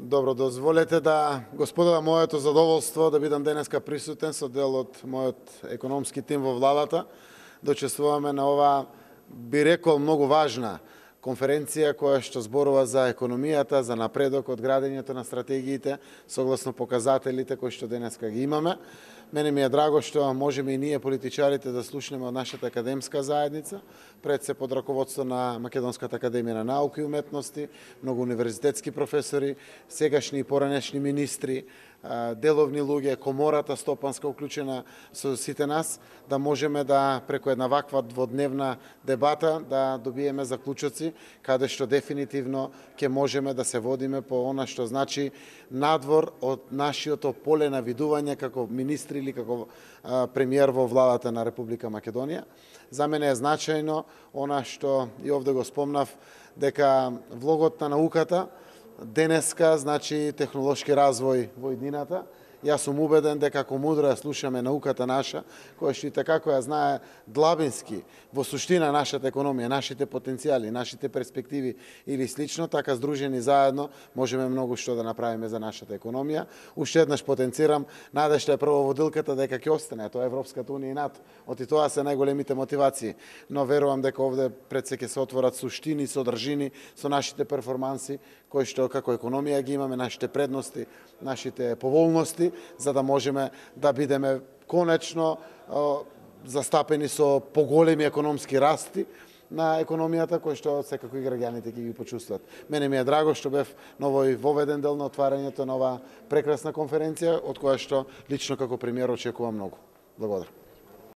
Добро, дозволете да го споделам моето задоволство да бидам денеска присутен со дел од мојот економски тим во владата. Да учествуваме на ова, би рекол, многу важна конференција која што зборува за економијата, за напредок од градењето на стратегиите согласно показателите кои што денеска ги имаме. Мене ми е драго што можеме и ние политичарите да слушнеме од нашата академска заедница, пред се под раководство на Македонската академија на науки и уметности, многу универзитетски професори, сегашни и поранешни министри, деловни луѓе, комората стопанска уклучена со сите нас, да можеме да преку една ваква дводневна дебата да добиеме заклучоци, каде што дефинитивно ќе можеме да се водиме по она што значи надвор од нашиото поле на видување како министри или како премиер во владата на Република Македонија. За мене е значајно она што и овде го спомнав, дека влогот на науката денеска значи технолошки развој во иднината. Јас сум убеден дека ако мудро ја слушаме науката наша, која што и така која знае длабински во суштина нашата економија, нашите потенцијали, нашите перспективи или слично, така здружени заедно можеме многу што да направиме за нашата економија. Уште еднаш потенцирам, надежта е првоводилката дека ќе остане, тоа е Европската унија и НАТО. Оти тоа се најголемите мотивации, но верувам дека овде пред се ќе се отворат суштини, содржини со нашите перформанси, кои што како економија ги имаме, нашите предности, нашите поволности, за да можеме да бидеме конечно застапени со поголеми економски расти на економијата, кои што секако и граѓаните ќе ги почувстват. Мене ми е драго што бев на овој воведен дел на отварањето на ова прекрасна конференција, од која што лично како премиер очекувам многу. Благодарам.